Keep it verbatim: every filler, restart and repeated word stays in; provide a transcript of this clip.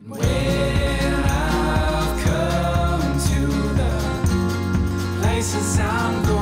When I've come to the places I'm going.